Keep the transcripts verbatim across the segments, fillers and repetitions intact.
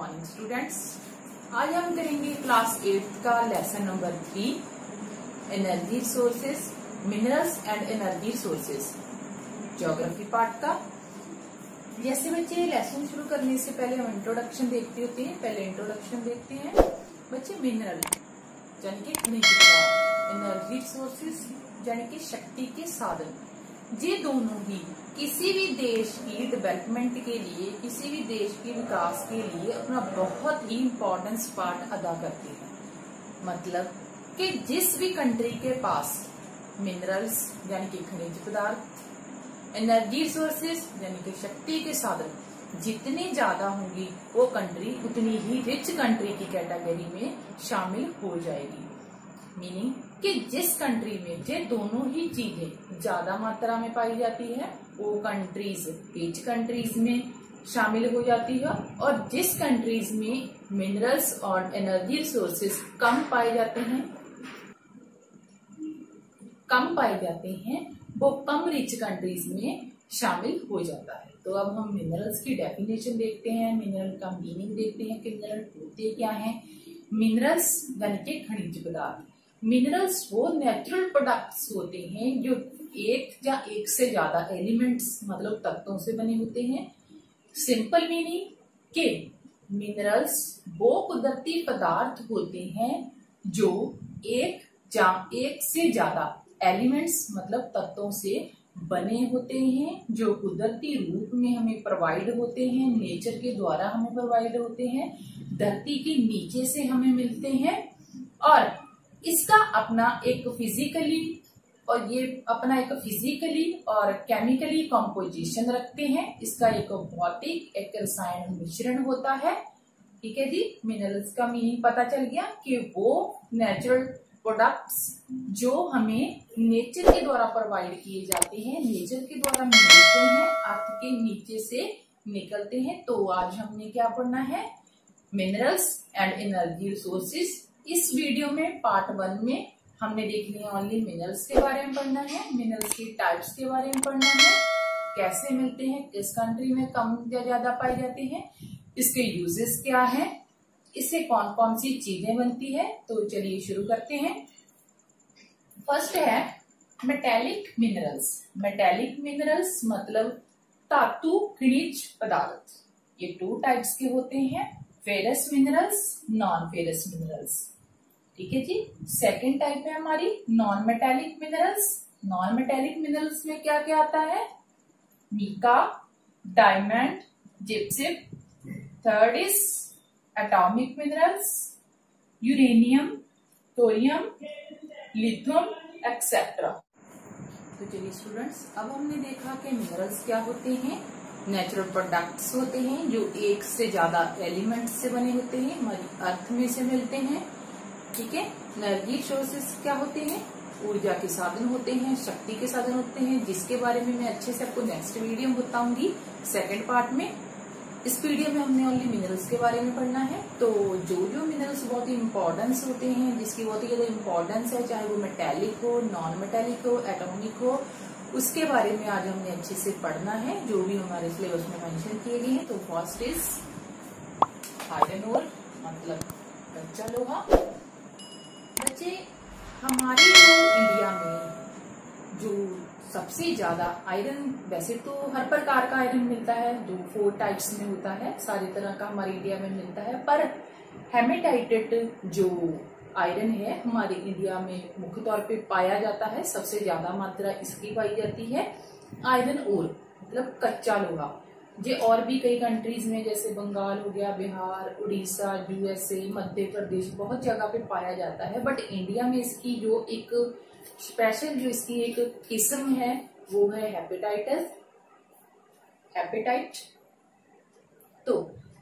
Morning students. आज हम करेंगे क्लास एट का lesson number three, energy sources, minerals and energy sources, geography part का। जैसे बच्चे लेसन शुरू करने से पहले हम इंट्रोडक्शन देखते होते हैं। पहले इंट्रोडक्शन देखते हैं बच्चे। मिनरल यानी कि खनिज पदार्थ, एनर्जी सोर्सेस यानी कि शक्ति के साधन, ये दोनों ही किसी भी देश की डेवलपमेंट के लिए, किसी भी देश के विकास के लिए अपना बहुत ही इम्पोर्टेंस पार्ट अदा करते हैं। मतलब कि जिस भी कंट्री के पास मिनरल्स यानी कि खनिज पदार्थ, एनर्जी सोर्सेस यानी कि शक्ति के साधन जितने ज्यादा होंगी, वो कंट्री उतनी ही रिच कंट्री की कैटेगरी में शामिल हो जाएगी। मीनिंग कि जिस कंट्री में ये दोनों ही चीजें ज्यादा मात्रा में पाई जाती है, वो कंट्रीज रिच कंट्रीज में शामिल हो जाती है, और जिस कंट्रीज में मिनरल्स और एनर्जी सोर्सेस कम पाए जाते हैं कम पाए जाते हैं वो कम रिच कंट्रीज में शामिल हो जाता है। तो अब हम मिनरल्स की डेफिनेशन देखते हैं, मिनरल का मीनिंग देखते हैं कि मिनरल होते क्या हैं। मिनरल्स यानी कि खनिज पदार्थ। मिनरल्स वो नेचुरल प्रोडक्ट्स होते हैं जो एक या एक से ज्यादा एलिमेंट्स मतलब तत्वों से बने होते हैं। सिंपल मीनिंग के मिनरल्स वो कुदरती पदार्थ होते हैं जो एक या एक से ज्यादा एलिमेंट्स मतलब तत्वों से बने होते हैं, जो कुदरती रूप में हमें प्रोवाइड होते हैं, नेचर के द्वारा हमें प्रोवाइड होते हैं, धरती के नीचे से हमें मिलते हैं, और इसका अपना एक फिजिकली और ये अपना एक फिजिकली और केमिकली कंपोजिशन रखते हैं। इसका एक भौतिक एक रसायन मिश्रण होता है। ठीक है जी। मिनरल्स का मीनिंग पता चल गया कि वो नेचुरल प्रोडक्ट्स जो हमें नेचर के द्वारा प्रोवाइड किए जाते हैं, नेचर के द्वारा मिलते हैं, अर्थ के नीचे से निकलते हैं। तो आज हमने क्या पढ़ना है? Minerals and energy sources. इस वीडियो में पार्ट वन में हमने देखनी है ओनली मिनरल्स के बारे में पढ़ना है, मिनरल्स की टाइप्स के बारे में पढ़ना है, कैसे मिलते हैं, किस कंट्री में कम या ज्यादा पाए जाते हैं, इसके यूजेस क्या है, इससे कौन कौन सी चीजें बनती है। तो चलिए शुरू करते हैं। फर्स्ट है मेटेलिक मिनरल्स। मेटेलिक मिनरल्स मतलब धातु खनिज पदार्थ। ये टू टाइप्स के होते हैं, ferrous minerals, non ferrous minerals. ठीक है जी। सेकेंड टाइप है हमारी non metallic minerals. Non metallic minerals में क्या क्या आता है? Mica, diamond, gypsum. Third is atomic minerals, uranium, thorium, lithium etcetera. तो चलिए स्टूडेंट्स, अब हमने देखा कि मिनरल्स क्या होते हैं। नेचुरल प्रोडक्ट्स होते हैं जो एक से ज्यादा एलिमेंट्स से बने होते हैं, हमारी अर्थ में से मिलते हैं। ठीक है। एनर्जी सोर्सेस क्या होते हैं? ऊर्जा के साधन होते हैं, शक्ति के साधन होते हैं, जिसके बारे में मैं अच्छे से आपको नेक्स्ट वीडियो में बताऊंगी सेकेंड पार्ट में। इस वीडियो में हमने ओनली मिनरल्स के बारे में पढ़ना है। तो जो जो मिनरल्स बहुत ही इम्पोर्टेंस होते हैं, जिसकी बहुत ही ज्यादा इम्पोर्टेंस है, चाहे वो मेटेलिक हो, नॉन मेटेलिक हो, एटॉमिक हो, उसके बारे में आज हमने अच्छे से पढ़ना है, जो भी हमारे सिलेबस में मेंशन किए गए हैं। तो फर्स्ट इज आयरन ओर मतलब कच्चा लोहा। बच्चे हमारे जो इंडिया में जो सबसे ज्यादा आयरन, वैसे तो हर प्रकार का आयरन मिलता है, जो फोर टाइप्स में होता है, सारी तरह का हमारे इंडिया में मिलता है, पर हेमेटाइटेट जो आयरन है हमारे इंडिया में मुख्य तौर पे पाया जाता है, सबसे ज्यादा मात्रा इसकी पाई जाती है। आयरन ओर मतलब कच्चा लोहा। ये और भी कई कंट्रीज में जैसे बंगाल हो गया, बिहार, उड़ीसा, यूएसए, मध्य प्रदेश, बहुत जगह पे पाया जाता है। बट इंडिया में इसकी जो एक स्पेशल जो इसकी एक किस्म है वो है हेपेटाइटस हेपेटाइट। तो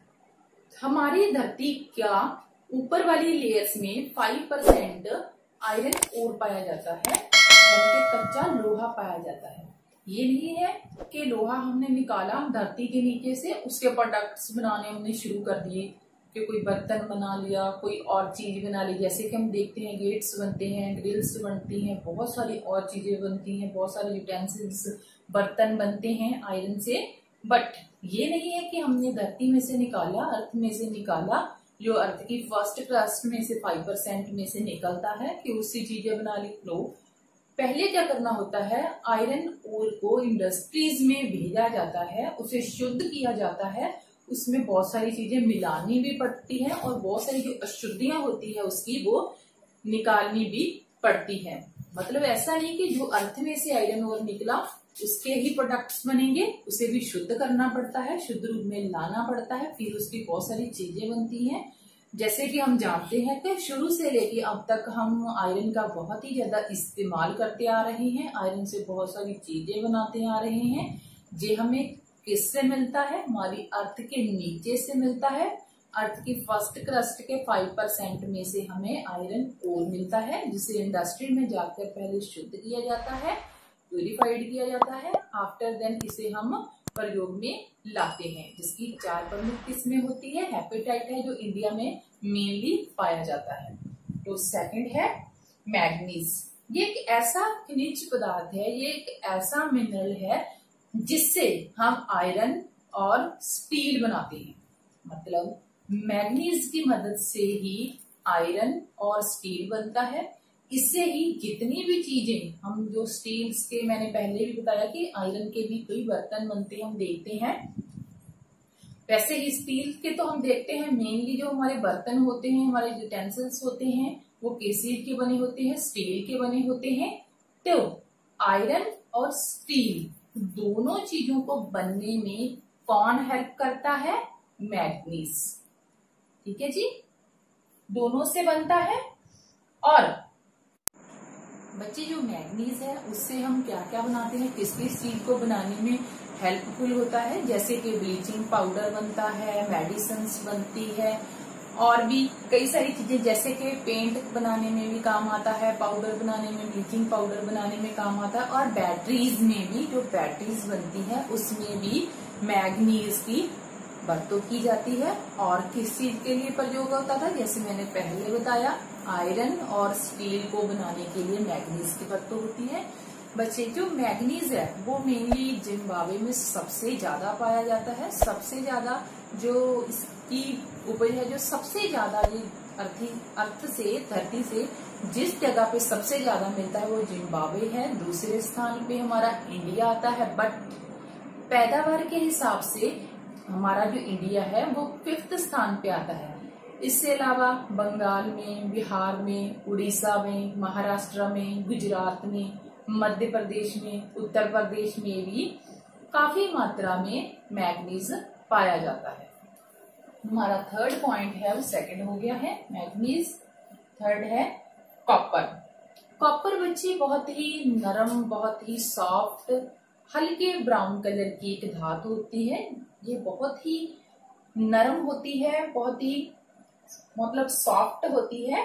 हमारी धरती क्या ऊपर वाली लेयर्स में फाइव परसेंट आयरन ओर पाया जाता है, यानी कि कच्चा लोहा पाया जाता है। ये नहीं है कि लोहा हमने निकाला धरती के नीचे से, उसके प्रोडक्ट्स बनाने हमने शुरू कर दिए, कि कोई बर्तन बना लिया, कोई और चीज बना ली। जैसे कि हम देखते हैं गेट्स बनते हैं, ग्रिल्स बनती हैं, बहुत सारी और चीजें बनती हैं, बहुत सारे यूटेंसिल्स, बर्तन बनते हैं आयरन से। बट ये नहीं है कि हमने धरती में से निकाला, अर्थ में से निकाला, जो अर्थ की फर्स्ट क्रस्ट में से फाइव परसेंट में से निकलता है कि उससे चीजें बना ली। लो, पहले क्या करना होता है, आयरन ओर को इंडस्ट्रीज में भेजा जाता है, उसे शुद्ध किया जाता है, उसमें बहुत सारी चीजें मिलानी भी पड़ती है और बहुत सारी जो अशुद्धियां होती है उसकी वो निकालनी भी पड़ती है। मतलब ऐसा नहीं कि जो अर्थ में से आयरन ओर निकला उसके ही प्रोडक्ट्स बनेंगे, उसे भी शुद्ध करना पड़ता है, शुद्ध रूप में लाना पड़ता है, फिर उसकी बहुत सारी चीजें बनती हैं। जैसे कि हम जानते हैं कि शुरू से लेके अब तक हम आयरन का बहुत ही ज्यादा इस्तेमाल करते आ रहे हैं, आयरन से बहुत सारी चीजें बनाते आ रहे हैं। ये हमें किससे मिलता है, हमारी अर्थ के नीचे से मिलता है। अर्थ की फर्स्ट क्रस्ट के फाइव परसेंट में से हमें आयरन ओर मिलता है, जिसे इंडस्ट्री में जाकर पहले शुद्ध किया जाता है, प्यूरिफाइड किया जाता है, आफ्टर देन इसे हम प्रयोग में लाते हैं, जिसकी चार प्रमुख किस्में होती है। हेपेटाइट है जो इंडिया में मेनली पाया जाता है। तो सेकंड है मैग्नीज। ये एक ऐसा खनिज पदार्थ है, ये एक ऐसा मिनरल है जिससे हम आयरन और स्टील बनाते हैं। मतलब मैग्नीज की मदद से ही आयरन और स्टील बनता है। इससे ही जितनी भी चीजें हम जो स्टील्स के, मैंने पहले भी बताया कि आयरन के भी कई बर्तन बनते हैं, हम देखते हैं। वैसे ही स्टील के तो हम देखते हैं, मेनली जो हमारे बर्तन होते हैं, हमारे यूटेंसिल्स होते हैं, वो किस चीज के बने होते हैं, स्टील के बने होते हैं। तो आयरन और स्टील दोनों चीजों को बनने में कौन हेल्प करता है, मैग्नीज। ठीक है जी, दोनों से बनता है। और बच्चे जो मैग्नीज है उससे हम क्या क्या बनाते हैं, किस किस चीज को बनाने में हेल्पफुल होता है, जैसे कि ब्लीचिंग पाउडर बनता है, मेडिसिन्स बनती है, और भी कई सारी चीजें, जैसे कि पेंट बनाने में भी काम आता है, पाउडर बनाने में, ब्लीचिंग पाउडर बनाने में काम आता है, और बैटरीज में भी जो बैटरीज बनती है उसमें भी मैग्नीज की वरतों की जाती है। और किस चीज के लिए प्रयोग होता था, जैसे मैंने पहले बताया, आयरन और स्टील को बनाने के लिए मैग्नीज की वरतों होती है। बच्चे जो मैग्नीज है वो मेनली जिम्बाब्वे में सबसे ज्यादा पाया जाता है। सबसे ज्यादा जो इसकी उपज है, जो सबसे ज्यादा ये अर्थी अर्थ से, धरती से जिस जगह पे सबसे ज्यादा मिलता है वो जिम्बाब्वे है। दूसरे स्थान पे हमारा इंडिया आता है, बट पैदावार के हिसाब से हमारा जो इंडिया है वो फिफ्थ स्थान पे आता है। इससे अलावा बंगाल में, बिहार में, उड़ीसा में, महाराष्ट्र में, गुजरात में, मध्य प्रदेश में, उत्तर प्रदेश में भी काफी मात्रा में मैग्नीज पाया जाता है। हमारा थर्ड पॉइंट है वो सेकंड हो गया है मैग्नीज। थर्ड है कॉपर। कॉपर बच्ची बहुत ही नरम, बहुत ही सॉफ्ट, हल्के ब्राउन कलर की एक धातु होती है। ये बहुत ही नरम होती है, बहुत ही मतलब सॉफ्ट होती है।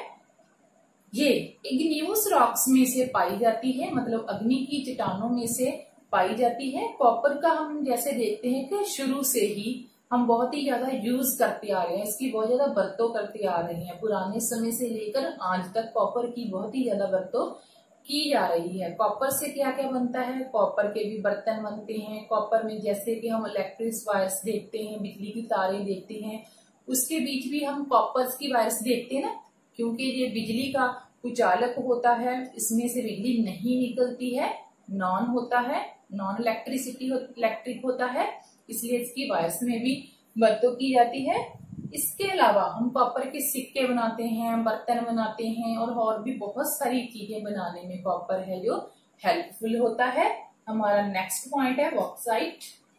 ये इग्नियस रॉक्स में से पाई जाती है, मतलब अग्नि की चट्टानों में से पाई जाती है। कॉपर का हम जैसे देखते हैं कि शुरू से ही हम बहुत ही ज्यादा यूज करते आ रहे हैं, इसकी बहुत ज्यादा बरतों करते आ रहे हैं। पुराने समय से लेकर आज तक कॉपर की बहुत ही ज्यादा बरतों की जा रही है। कॉपर से क्या क्या बनता है, कॉपर के भी बर्तन बनते हैं। कॉपर में जैसे कि हम इलेक्ट्रिक वायर्स देखते हैं, बिजली की तारें देखते हैं, उसके बीच भी हम कॉपर की वायर्स देखते हैं ना, क्योंकि ये बिजली का कुचालक होता है, इसमें से बिजली नहीं निकलती है, नॉन होता है, नॉन इलेक्ट्रिसिटी इलेक्ट्रिक होता है, इसलिए इसकी वायर्स में भी बरतों की जाती है। इसके अलावा हम कॉपर के सिक्के बनाते हैं, बर्तन बनाते हैं, और और भी बहुत सारी चीजें बनाने में कॉपर है जो हेल्पफुल होता है। हमारा नेक्स्ट पॉइंट है बॉक्साइट।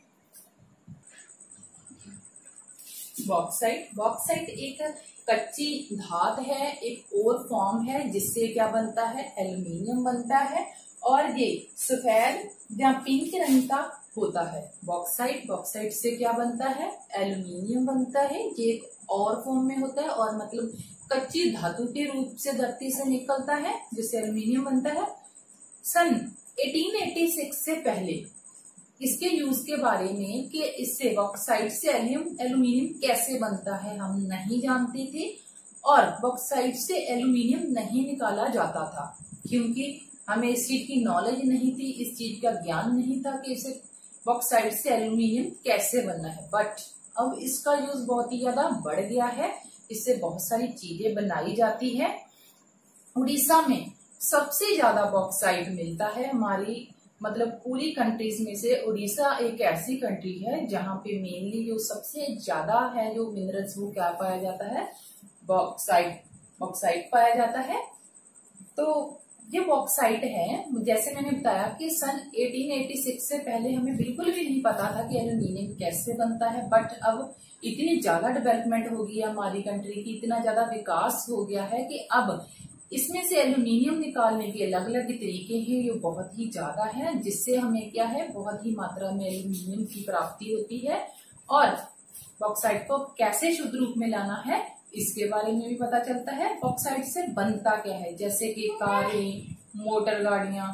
बॉक्साइट बॉक्साइट एक कच्ची धात है, एक और फॉर्म है जिससे क्या बनता है, एल्युमिनियम बनता है, और ये सफेद या पिंक रंग का होता है। बॉक्साइट बॉक्साइट से क्या बनता है, एल्युमिनियम बनता है। ये एक और फॉर्म में होता है, और मतलब कच्ची धातु के रूप से धरती से निकलता है, जिससे एल्युमिनियम बनता है। सन अठारह सौ छियासी से पहले इसके यूज के बारे में कि इससे बॉक्साइट से एल्यूमिनियम कैसे बनता है हम नहीं जानते थे, और बॉक्साइट से एल्यूमिनियम नहीं निकाला जाता था, क्योंकि हमें इस चीज की नॉलेज नहीं थी, इस चीज का ज्ञान नहीं था कि इसे बॉक्साइट से एल्यूमिनियम कैसे बनना है, बट अब इसका यूज बहुत ही ज्यादा बढ़ गया है, इससे बहुत सारी चीजें बनाई जाती है। उड़ीसा में सबसे ज्यादा बॉक्साइट मिलता है हमारी मतलब पूरी कंट्रीज में से उड़ीसा एक ऐसी कंट्री है जहां पे मेनली जो सबसे ज्यादा है जो मिनरल्स वो क्या पाया जाता है, बॉक्साइट बॉक्साइट पाया जाता है। तो ये बॉक्साइट है, जैसे मैंने बताया कि सन अठारह सौ छियासी से पहले हमें बिल्कुल भी नहीं पता था कि एल्यूमिनियम कैसे बनता है, बट अब इतनी ज्यादा डेवलपमेंट हो गई है हमारी कंट्री की, इतना ज्यादा विकास हो गया है कि अब इसमें से एल्यूमिनियम निकालने के अलग अलग तरीके हैं, ये बहुत ही ज्यादा है, जिससे हमें क्या है बहुत ही मात्रा में एल्यूमिनियम की प्राप्ति होती है। और बॉक्साइट को कैसे शुद्ध रूप में लाना है इसके बारे में भी पता चलता है। बॉक्साइट से बनता क्या है, जैसे कि कारें, मोटर गाड़ियां,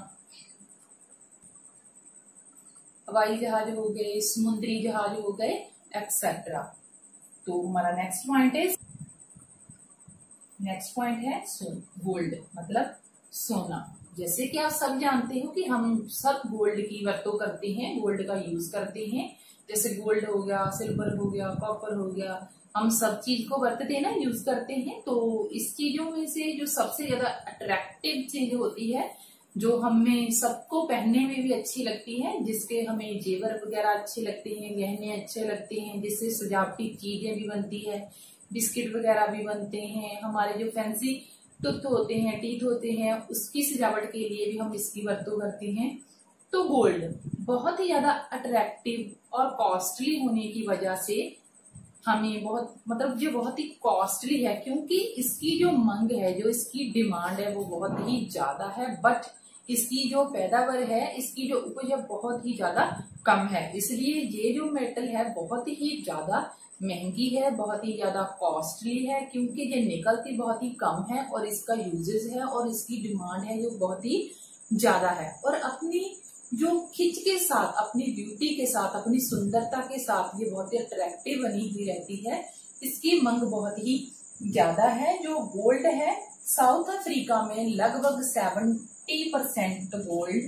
हवाई जहाज हो गए, समुद्री जहाज हो गए, एक्सेट्रा। तो हमारा नेक्स्ट पॉइंट है नेक्स्ट पॉइंट है गोल्ड मतलब सोना। जैसे कि आप सब जानते हो कि हम सब गोल्ड की वरतों करते हैं, गोल्ड का यूज करते हैं, जैसे गोल्ड हो गया, सिल्वर हो गया, कॉपर हो गया, हम सब चीज को बरतते हैं ना, यूज करते हैं। तो इस चीजों में से जो सबसे ज्यादा अट्रैक्टिव चीज होती है, जो हमें सबको पहनने में भी अच्छी लगती है, जिसके हमें जेवर वगैरह अच्छे लगते हैं, गहने अच्छे लगते हैं, जिससे सजावटी चीजें भी बनती है, बिस्किट वगैरह भी बनते हैं, हमारे जो फैंसी टूथ होते हैं, टीथ होते हैं, उसकी सजावट के लिए भी हम इसकी वरतों करते हैं। तो गोल्ड बहुत ही ज्यादा अट्रैक्टिव और कॉस्टली होने की वजह से हमें बहुत मतलब जो बहुत ही कॉस्टली है, क्योंकि इसकी जो मांग है, जो इसकी डिमांड है वो बहुत ही ज्यादा है, बट इसकी जो पैदावार है, इसकी जो उपज है बहुत ही ज्यादा कम है। इसलिए ये जो मेटल है बहुत ही ज्यादा महंगी है, बहुत ही ज्यादा कॉस्टली है, क्योंकि ये निकलती बहुत ही कम है और इसका यूजेस है और इसकी डिमांड है जो बहुत ही ज्यादा है। और अपनी जो खिंच के साथ, अपनी ब्यूटी के साथ, अपनी सुंदरता के साथ ये बहुत ही अट्रैक्टिव बनी हुई रहती है, इसकी मांग बहुत ही ज्यादा है। जो गोल्ड है साउथ अफ्रीका में लगभग सेवेंटी परसेंट गोल्ड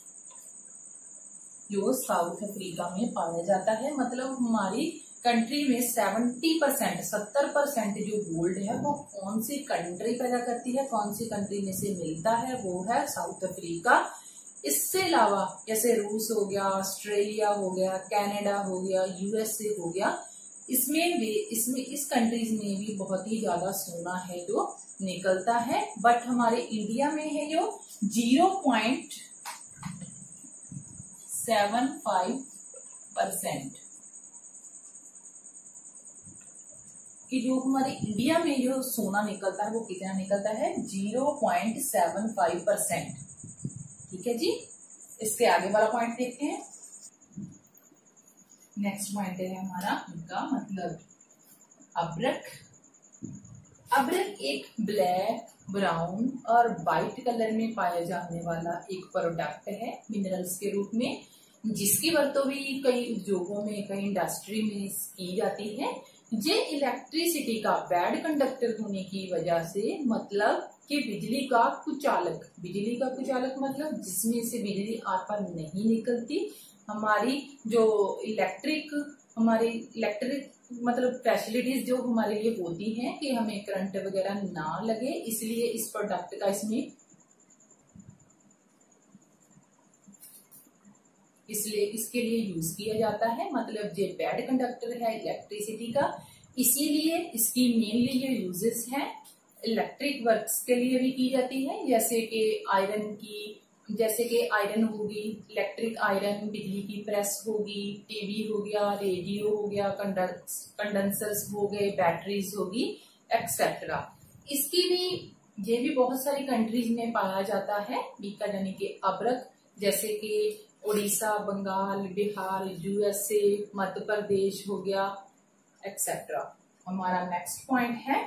जो साउथ अफ्रीका में पाया जाता है, मतलब हमारी कंट्री में सेवेंटी परसेंट सत्तर परसेंट जो गोल्ड है वो कौन सी कंट्री पैदा करती है, कौन सी कंट्री में से मिलता है, वो है साउथ अफ्रीका। इससे अलावा जैसे रूस हो गया, ऑस्ट्रेलिया हो गया, कनाडा हो गया, यूएसए हो गया, इसमें भी इसमें इस कंट्रीज में भी बहुत ही ज्यादा सोना है जो निकलता है। बट हमारे इंडिया में है जो zero point seven five percent कि जो हमारे इंडिया में जो सोना निकलता है वो कितना निकलता है, zero point seven five percent. ठीक है जी, इसके आगे वाला पॉइंट देखते हैं। नेक्स्ट पॉइंट है हमारा इनका मतलब अब्रक। अब्रक एक ब्लैक, ब्राउन और व्हाइट कलर में पाया जाने वाला एक प्रोडक्ट है मिनरल्स के रूप में, जिसकी वरतों भी कई उद्योगों में, कई इंडस्ट्री में की जाती है। ये इलेक्ट्रिसिटी का बैड कंडक्टर होने की वजह से, मतलब कि बिजली का कुचालक, बिजली का कुचालक मतलब जिसमें से बिजली आर पार नहीं निकलती, हमारी जो इलेक्ट्रिक हमारी इलेक्ट्रिक मतलब फैसिलिटीज जो हमारे लिए होती हैं कि हमें करंट वगैरह ना लगे, इसलिए इस प्रोडक्ट का इसमें इसलिए इसके लिए यूज किया जाता है। मतलब ये बैड कंडक्टर है इलेक्ट्रिसिटी का, इसीलिए इसकी मेनली ये यूजेस हैं इलेक्ट्रिक वर्क्स के लिए भी की जाती है, जैसे कि आयरन की जैसे कि आयरन होगी, इलेक्ट्रिक आयरन, बिजली की प्रेस होगी, टीवी हो गया, रेडियो हो गया, कंडेंसर्स हो गए, बैटरीज होगी, एक्सेट्रा। इसकी भी ये भी बहुत सारी कंट्रीज में पाया जाता है बीका यानी कि अब्रक, जैसे कि उड़ीसा, बंगाल, बिहार, यूएसए, मध्य प्रदेश हो गया, एक्सेट्रा। हमारा नेक्स्ट पॉइंट है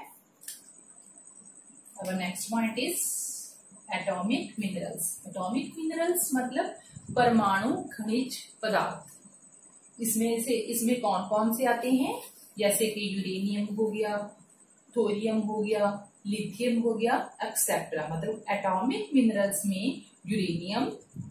our next point is atomic minerals. Atomic minerals मतलब परमाणु खनिज पदार्थ। इसमें से इसमें कौन कौन से आते हैं, जैसे कि यूरेनियम हो गया, थोरियम हो गया, लिथियम हो गया, एक्सेट्रा। मतलब एटॉमिक मिनरल्स में यूरेनियम,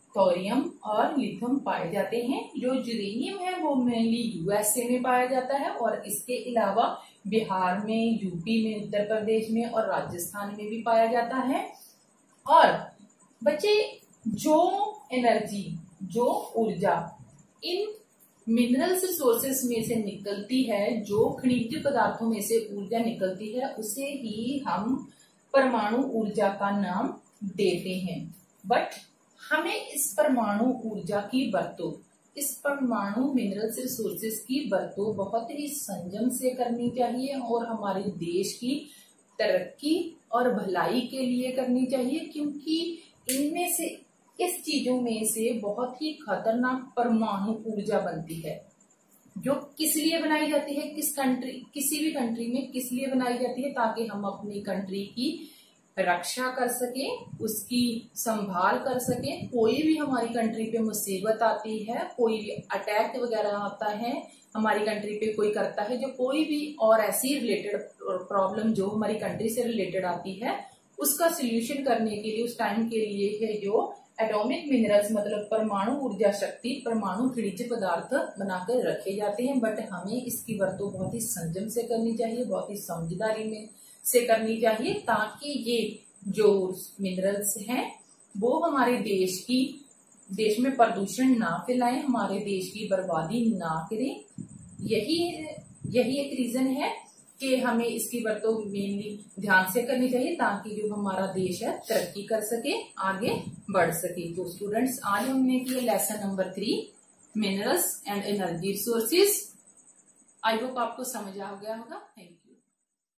थोरियम और लिथियम पाए जाते हैं। जो यूरेनियम है वो मेनली यूएसए में पाया जाता है और इसके अलावा बिहार में, यूपी में, उत्तर प्रदेश में और राजस्थान में भी पाया जाता है। और बच्चे जो एनर्जी, जो ऊर्जा इन मिनरल्स रिसोर्सेस में से निकलती है, जो खनिज पदार्थों में से ऊर्जा निकलती है, उसे ही हम परमाणु ऊर्जा का नाम देते हैं। बट हमें इस परमाणु ऊर्जा की बरतों, इस परमाणु मिनरल्स रिसोर्सेस की बरतों बहुत ही संयम से करनी चाहिए और हमारे देश की तरक्की और भलाई के लिए करनी चाहिए, क्योंकि इनमें से, इस चीजों में से बहुत ही खतरनाक परमाणु ऊर्जा बनती है। जो किस लिए बनाई जाती है, किस कंट्री, किसी भी कंट्री में किस लिए बनाई जाती है, ताकि हम अपनी कंट्री की रक्षा कर सके, उसकी संभाल कर सके। कोई भी हमारी कंट्री पे मुसीबत आती है, कोई भी अटैक वगैरह आता है हमारी कंट्री पे कोई करता है, जो कोई भी और ऐसी रिलेटेड प्रॉब्लम जो हमारी कंट्री से रिलेटेड आती है, उसका सोल्यूशन करने के लिए, उस टाइम के लिए है जो एटॉमिक मिनरल्स मतलब परमाणु ऊर्जा शक्ति, परमाणु खनिज पदार्थ बनाकर रखे जाते हैं। बट हमें इसकी बरतों बहुत ही संयम से करनी चाहिए, बहुत ही समझदारी में से करनी चाहिए, ताकि ये जो मिनरल्स हैं वो हमारे देश की, देश में प्रदूषण ना फैलाएं, हमारे देश की बर्बादी ना करें। यही यही एक रीजन है कि हमें इसकी बरतों मेनली ध्यान से करनी चाहिए, ताकि जो हमारा देश है तरक्की कर सके, आगे बढ़ सके। तो स्टूडेंट्स, आज हमने किया lesson number three, minerals and energy resources. I hope आपको समझ आ गया होगा। Thank you.